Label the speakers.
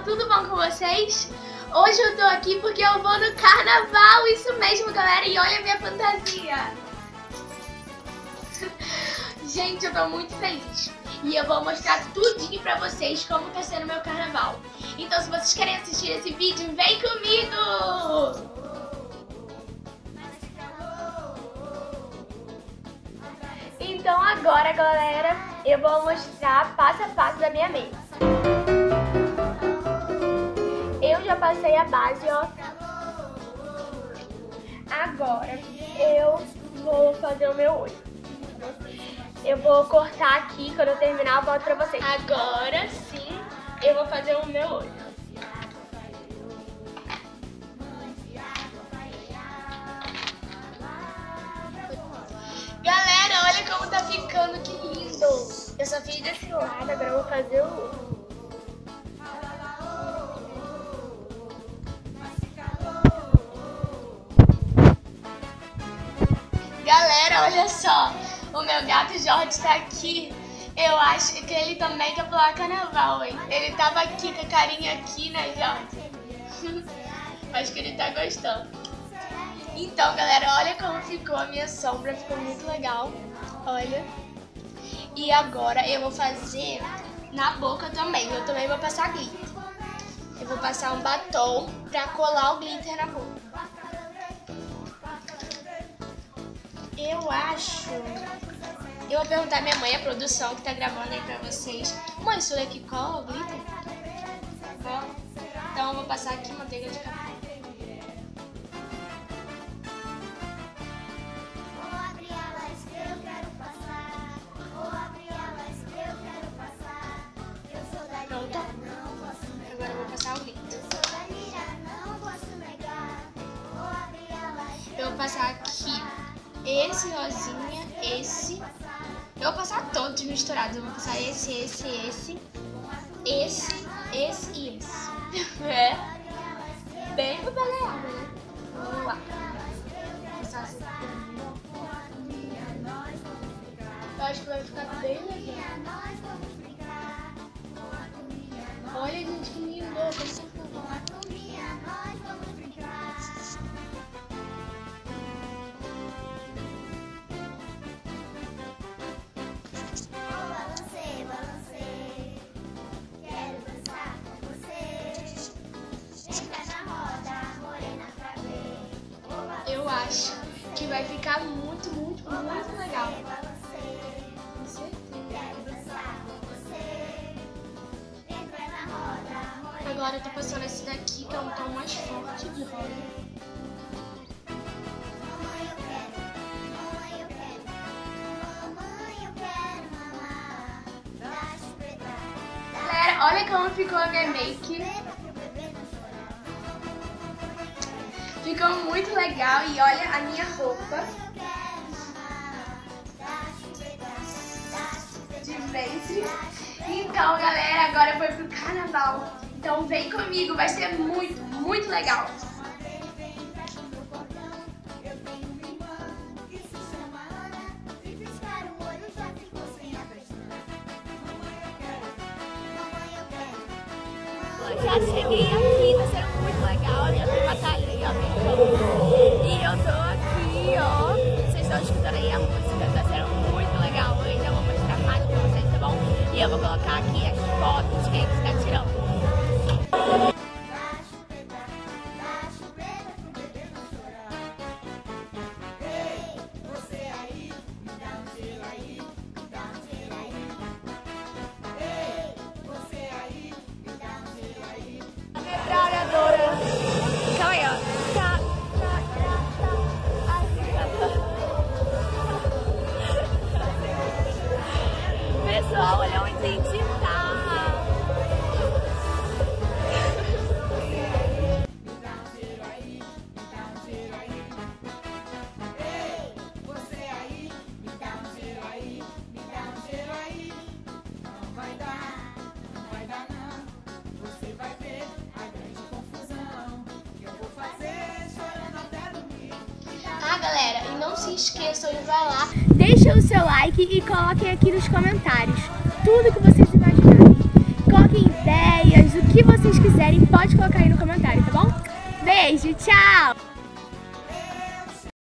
Speaker 1: tudo bom com vocês? Hoje eu tô aqui porque eu vou no carnaval, isso mesmo, galera, e olha a minha fantasia. Gente, eu tô muito feliz e eu vou mostrar tudinho pra vocês como tá sendo meu carnaval. Então, se vocês querem assistir esse vídeo, vem comigo! Então agora, galera, eu vou mostrar passo a passo da minha make. Eu já passei a base, ó. Agora eu vou fazer o meu olho. Eu vou cortar aqui, quando eu terminar eu volto pra vocês. Agora sim, eu vou fazer o meu olho. Galera, olha como tá ficando, que lindo! Eu só fiz desse lado, agora eu vou fazer o outro. Galera, olha só, o meu gato Jorge tá aqui. Eu acho que ele também quer pular carnaval, hein? Ele tava aqui com a carinha aqui, né, Jorge? Acho que ele tá gostando. Então, galera, olha como ficou a minha sombra, ficou muito legal, olha. E agora eu vou fazer na boca também, eu também vou passar glitter. Eu vou passar um batom pra colar o glitter na boca. Eu acho... Eu vou perguntar à minha mãe, a produção que tá gravando aí pra vocês. Mãe, isso daqui cola o glitter? Cola? Então eu vou passar aqui manteiga de café. Pronto. Agora eu vou passar o glitter. Eu vou passar aqui esse rosinha, esse. Eu vou passar todos misturados. Eu vou passar esse e esse. É. Bem babaleado, né? Vamos lá. Vou passar assim. Eu acho que vai ficar bem legal. Olha, gente, que lindo. Eu acho que vai ficar muito legal. Com certeza. Agora eu tô passando esse daqui, que é um tom mais forte de rosa. Galera, olha como ficou a minha make. Ficou muito legal e olha a minha roupa de vez. Então, galera, agora foi pro carnaval. Então vem comigo, vai ser muito legal.
Speaker 2: Já cheguei aqui, tá sendo muito legal, minha prima tá ali, ó. E eu tô aqui, ó. Vocês estão escutando aí a música, tá sendo muito legal. Eu ainda vou mostrar mais pra vocês, tá bom? E eu vou colocar aqui as fotos que a gente tá tirando. Pessoal, olha onde a gente tá.
Speaker 1: Galera, e não se esqueçam de vai lá, deixem o seu like e coloquem aqui nos comentários tudo que vocês imaginarem. Coloquem ideias, o que vocês quiserem.
Speaker 2: beijo, tchau!